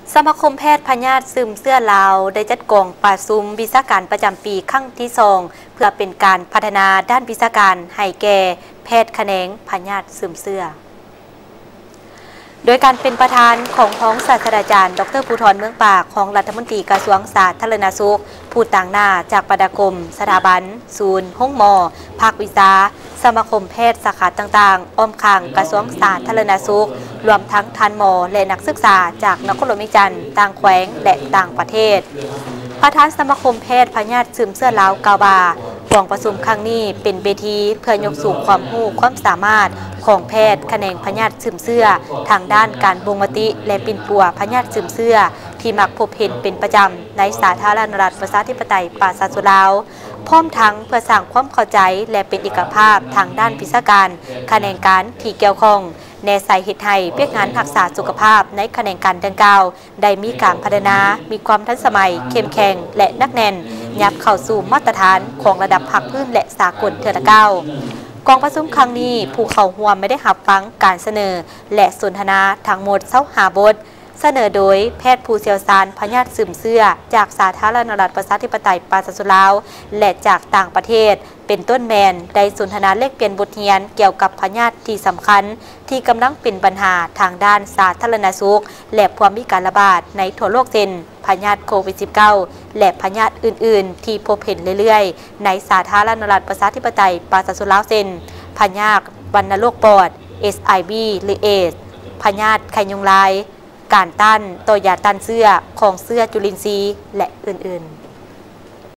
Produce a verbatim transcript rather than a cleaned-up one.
สมาคมแพทย์พยาธิซึมเสื้อลาวได้จัดกองประชุมวิชาการประจำปีครั้งที่สองเพื่อเป็นการพัฒนาด้านวิชาการให้แก่แพทย์แขนงพยาธิซึมเสื้อโดยการเป็นประธานของท้องศาสตราจารย์ดร.ภูธรเมืองปากของรัฐมนตรีกระทรวงสาธารณสุขผู้ต่างหน้าจากปดกรมสถาบันศูนย์ห้องหมอภาควิชาสมาคมแพทย์สาขาต่างๆอ้อมข้างกระทรวงสาธารณสุขรวมทั้งทันหมอและนักศึกษาจากนครหลวงวิจันทร์ต่างแขวงและต่างประเทศประธานสมาคมแพทย์พยาธิซึมเสื้อลาวกล่าวว่ากองประชุมครั้งนี้เป็นเวทีเพื่อยกสูงความรู้ความสามารถของแพทย์แขนงพยาธิซึมเสื้อทางด้านการบ่งมติและปิ่นปัวพยาธิซึมเสื้อที่มักพบเห็นเป็นประจำในสาธารณรัฐประชาธิปไตยประชาชนลาวพร้อมทั้งเพื่อสร้างความเข้าใจและเป็นเอกภาพทางด้านวิชาการแขนงการที่เกี่ยวข้องแนวใส่เหตุให้เพื่องานรักษาสุขภาพในแขนงการดังกล่าวได้มีการพัฒนามีความทันสมัยเข้มแข็งและนักแน่นยับเข้าสู่มาตรฐานของระดับภาคพื้นและสากลเทื่อเก้ากองประชุมครั้งนี้ผู้เข้าร่วมไม่ได้หับฟังการเสนอและสนทนาทั้งหมดเศร้าหาบทเสนอโดยแพทย์ผู้เชี่ยวชาญพยาธิซึมเสื้อจากสาธารณรัฐประชาธิปไตยประชาชนลาวและจากต่างประเทศเป็นต้นแมนได้สนทนาแลกเปลี่ยนบทเรียนเกี่ยวกับพยาธิที่สำคัญที่กำลังเป็นปัญหาทางด้านสาธารณสุขและความมีการระบาดในทั่วโลกเช่นพยาธิโควิด สิบเก้า และพยาธิอื่นๆที่พบเห็นเรื่อยๆในสาธารณรัฐประชาธิปไตยประชาชนลาวเช่นพยาธิวัณโรคปอด เอช ไอ วี หรือเอดส์พยาธิไข้ยุงลายการต้านต่อยาต้านเสื้อของเสื้อจุลินทรีย์และอื่นๆ